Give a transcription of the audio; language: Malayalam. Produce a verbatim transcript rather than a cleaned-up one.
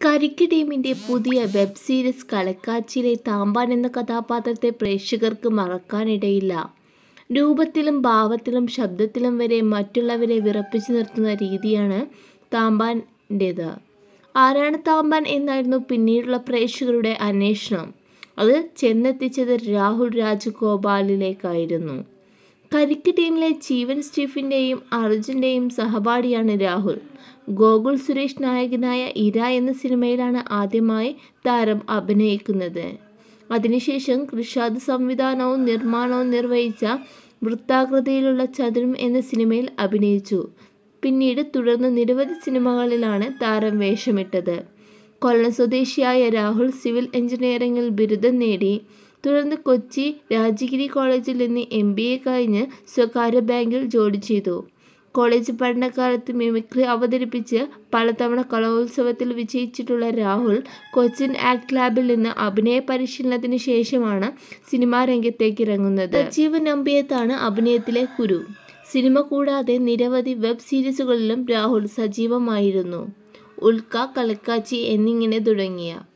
കരിക്ക് ടീമിൻ്റെ പുതിയ വെബ് സീരീസ് കളക്കാച്ചിയിലെ താമ്പാൻ എന്ന കഥാപാത്രത്തെ പ്രേക്ഷകർക്ക് മറക്കാനിടയില്ല. രൂപത്തിലും ഭാവത്തിലും ശബ്ദത്തിലും വരെ മറ്റുള്ളവരെ വിറപ്പിച്ചു നിർത്തുന്ന രീതിയാണ് താമ്പാൻ്റേത്. ആരാണ് താമ്പാൻ എന്നായിരുന്നു പിന്നീടുള്ള പ്രേക്ഷകരുടെ അന്വേഷണം. അത് ചെന്നെത്തിച്ചത് രാഹുൽ രാജഗോപാലിലേക്കായിരുന്നു. കരിക്ക് ടീമിലെ ജീവൻ സ്റ്റീഫിൻ്റെയും അർജുൻ്റെയും സഹപാഠിയാണ് രാഹുൽ. ഗോകുൽ സുരേഷ് നായകനായ ഇര എന്ന സിനിമയിലാണ് ആദ്യമായി താരം അഭിനയിക്കുന്നത്. അതിനുശേഷം കൃഷാദ് സംവിധാനവും നിർമ്മാണവും നിർവഹിച്ച വൃത്താകൃതിയിലുള്ള ചതുരം എന്ന സിനിമയിൽ അഭിനയിച്ചു. പിന്നീട് തുടർന്ന് നിരവധി സിനിമകളിലാണ് താരം വേഷമിട്ടത്. കൊല്ലം സ്വദേശിയായ രാഹുൽ സിവിൽ എഞ്ചിനീയറിംഗിൽ ബിരുദം നേടി. തുടർന്ന് കൊച്ചി രാജഗിരി കോളേജിൽ നിന്ന് എം ബി എ കഴിഞ്ഞ് സ്വകാര്യ ബാങ്കിൽ ജോലി ചെയ്തു. കോളേജ് പഠനകാലത്ത് മിമിക്രി അവതരിപ്പിച്ച് പലതവണ കലോത്സവത്തിൽ വിജയിച്ചിട്ടുള്ള രാഹുൽ കൊച്ചിൻ ആക്ട് ലാബിൽ നിന്ന് അഭിനയ പരിശീലനത്തിന് ശേഷമാണ് സിനിമാ രംഗത്തേക്ക് ഇറങ്ങുന്നത്. സജീവ് നമ്പിയത്താണ് അഭിനയത്തിലെ ഗുരു. സിനിമ കൂടാതെ നിരവധി വെബ് സീരീസുകളിലും രാഹുൽ സജീവമായിരുന്നു. ഉൽക്ക, കളക്കാച്ചി എന്നിങ്ങനെ തുടങ്ങിയ